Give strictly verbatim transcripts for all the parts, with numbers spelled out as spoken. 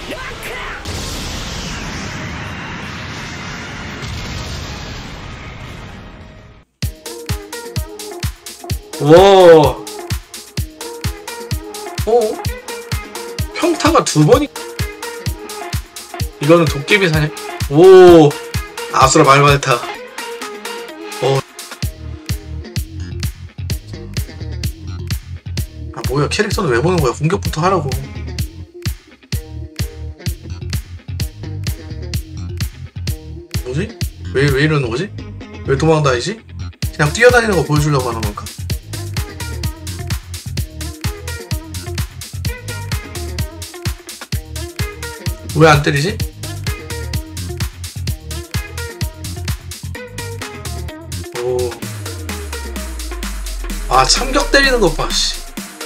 와. 어? 평타가 두 번이. 이거는 도깨비 사냥. 오. 아수라 말만타. 어. 아 뭐야, 캐릭터는 왜 보는 거야? 공격부터 하라고. 뭐지? 왜, 왜 이러는 거지? 왜 도망다니지? 그냥 뛰어다니는 거 보여주려고 하는 건가? 왜 안 때리지? 오. 아, 참격 때리는 것 봐, 씨.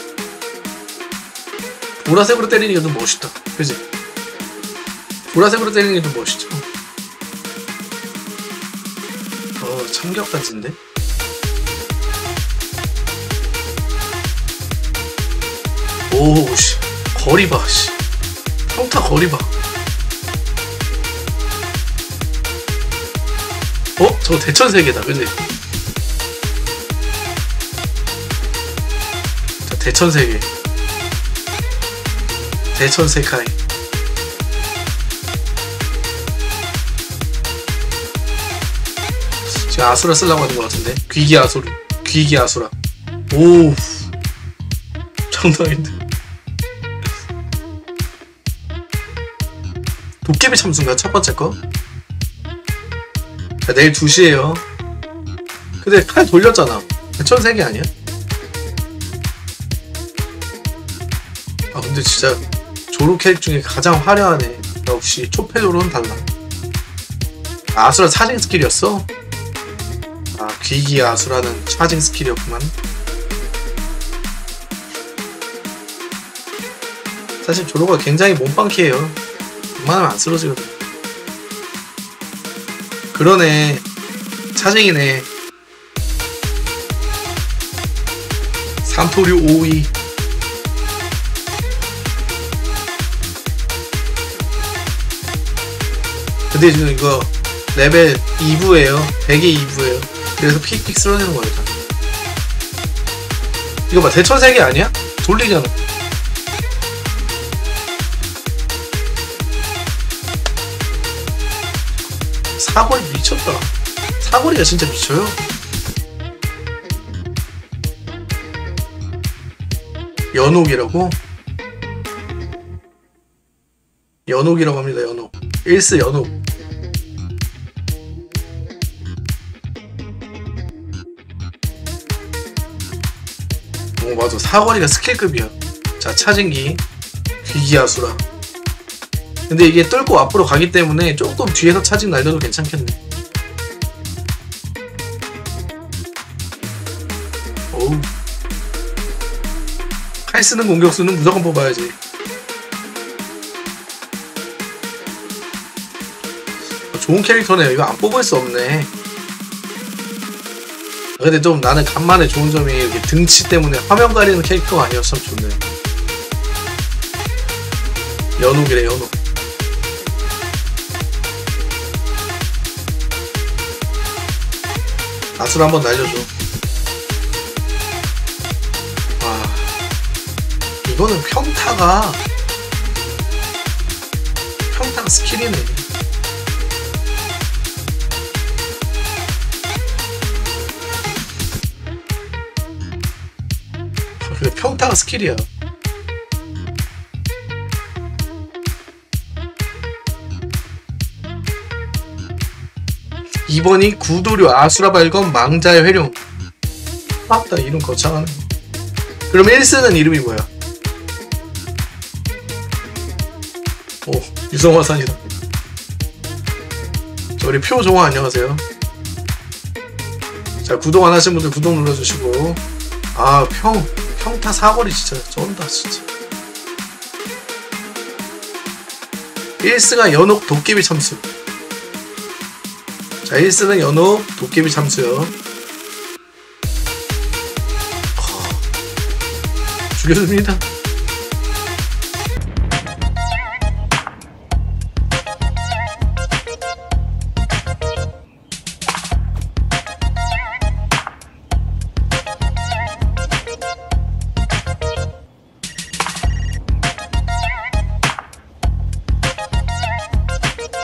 보라색으로 때리는 게 좀 멋있다. 그지? 보라색으로 때리는 게 좀 멋있죠? 어, 참격 단지인데? 오, 씨. 거리 봐, 씨. 평타 거리 봐. 어? 저거 대천세계다, 그지? 자, 대천세계. 대천세카이. 지금 아수라 쓰려고 하는 것 같은데? 귀기 아수라. 귀기 아수라. 오. 장난인데. 도깨비 참수인가? 첫 번째 거? 자, 내일 두 시에요. 근데 칼 돌렸잖아. 대천세계 아니야? 아, 근데 진짜 조로 캐릭 중에 가장 화려하네. 역시 초패조로는 달라. 아, 아수라 차징 스킬이었어? 아, 귀기 아수라는 차징 스킬이었구만. 사실 조로가 굉장히 몸빵키예요. 웬만하면 안 쓰러지거든. 그러네. 차징이네. 삼토류 오이. 근데 지금 이거 레벨 이 부예요. 백의 이 부예요. 그래서 픽픽 쓰러지는 거예요. 다. 이거 봐, 대천세계 아니야? 돌리잖아. 사거리 미쳤다. 사거리가 진짜 미쳐요. 연옥이라고? 연옥이라고 합니다. 연옥. 일스 연옥. 오, 맞아. 사거리가 스킬급이야. 자, 차징기. 귀기아수라. 근데 이게 뚫고 앞으로 가기 때문에 조금 뒤에서 차징 날려도 괜찮겠네. 어우. 칼 쓰는 공격수는 무조건 뽑아야지. 좋은 캐릭터네요. 이거 안 뽑을 수 없네. 근데 좀 나는 간만에 좋은 점이 이렇게 등치 때문에 화면 가리는 캐릭터가 아니어서 참 좋네. 연옥이래, 연옥. 아수라 한번 날려줘. 아, 이거는 평타가 평타가 스킬이네. 근데 평타가 스킬이야. 이 번이 구도류 아수라 발검 망자의 회룡. 맞다, 이름 거창하네. 그럼 일 쓰는 이름이 뭐야? 오, 유성화산이다. 자, 우리 표종화 안녕하세요. 자, 구독 안 하신 분들 구독 눌러주시고. 아, 평, 평타 사거리 진짜 쩐다, 진짜. 일 스가 연옥 도깨비 참수. 자, 일 스는 연옥 도깨비 참수요. 죽여줍니다.